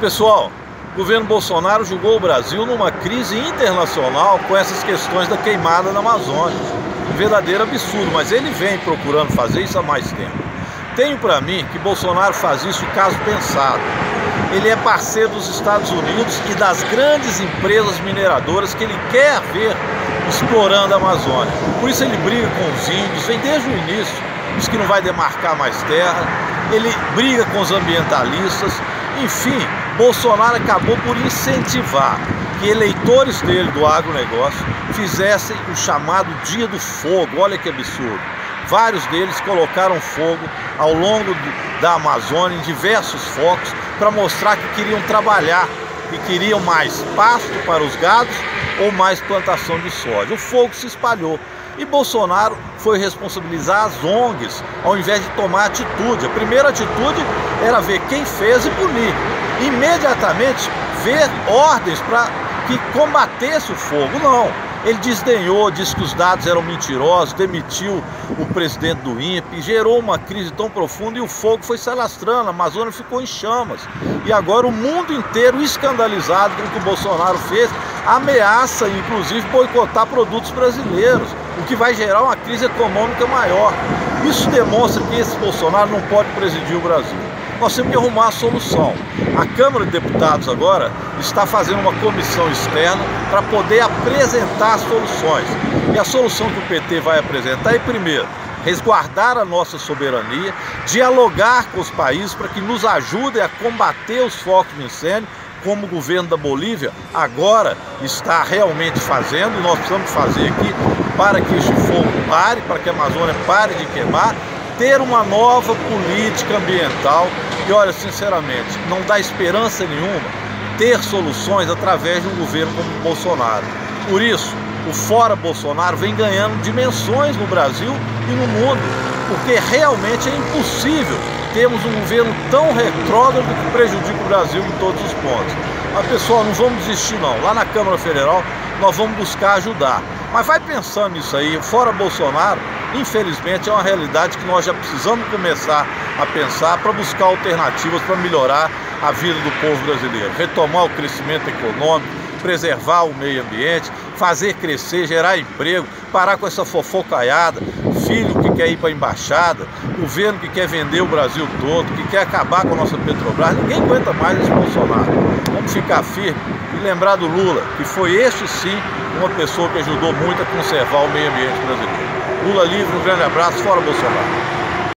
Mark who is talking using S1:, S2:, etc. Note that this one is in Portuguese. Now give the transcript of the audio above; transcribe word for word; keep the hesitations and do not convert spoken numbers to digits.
S1: Pessoal, o governo Bolsonaro jogou o Brasil numa crise internacional com essas questões da queimada na Amazônia. Um verdadeiro absurdo, mas ele vem procurando fazer isso há mais tempo. Tenho para mim que Bolsonaro faz isso de caso pensado. Ele é parceiro dos Estados Unidos e das grandes empresas mineradoras que ele quer ver explorando a Amazônia. Por isso ele briga com os índios, vem desde o início, diz que não vai demarcar mais terra, ele briga com os ambientalistas. Enfim, Bolsonaro acabou por incentivar que eleitores dele do agronegócio fizessem o chamado Dia do Fogo. Olha que absurdo. Vários deles colocaram fogo ao longo da Amazônia em diversos focos para mostrar que queriam trabalhar, que queriam mais pasto para os gados ou mais plantação de soja. O fogo se espalhou e Bolsonaro foi responsabilizar as O N Gs ao invés de tomar atitude. A primeira atitude era ver quem fez e punir. Imediatamente ver ordens para que combatesse o fogo. Não. Ele desdenhou, disse que os dados eram mentirosos, demitiu o presidente do INPE, gerou uma crise tão profunda e o fogo foi se alastrando, a Amazônia ficou em chamas. E agora o mundo inteiro, escandalizado com o que o Bolsonaro fez, ameaça inclusive boicotar produtos brasileiros, o que vai gerar uma crise econômica maior. Isso demonstra que esse Bolsonaro não pode presidir o Brasil. Nós temos que arrumar a solução. A Câmara de Deputados agora está fazendo uma comissão externa para poder apresentar soluções. E a solução que o P T vai apresentar é, primeiro, resguardar a nossa soberania, dialogar com os países para que nos ajudem a combater os focos de incêndio, como o governo da Bolívia agora está realmente fazendo, e nós precisamos fazer aqui para que este fogo pare, para que a Amazônia pare de queimar, ter uma nova política ambiental. E olha, sinceramente, não dá esperança nenhuma ter soluções através de um governo como o Bolsonaro. Por isso, o Fora Bolsonaro vem ganhando dimensões no Brasil e no mundo, porque realmente é impossível termos um governo tão retrógrado que prejudica o Brasil em todos os pontos. Mas, pessoal, não vamos desistir não. Lá na Câmara Federal nós vamos buscar ajudar. Mas vai pensando nisso aí, Fora Bolsonaro, infelizmente, é uma realidade que nós já precisamos começar a pensar para buscar alternativas para melhorar a vida do povo brasileiro. Retomar o crescimento econômico, preservar o meio ambiente, fazer crescer, gerar emprego, parar com essa fofocaiada, filho que quer ir para a embaixada, governo que quer vender o Brasil todo, que quer acabar com a nossa Petrobras. Ninguém aguenta mais esse Bolsonaro. Vamos ficar firme e lembrar do Lula, que foi este sim uma pessoa que ajudou muito a conservar o meio ambiente brasileiro. Lula livre, um grande abraço, Fora Bolsonaro.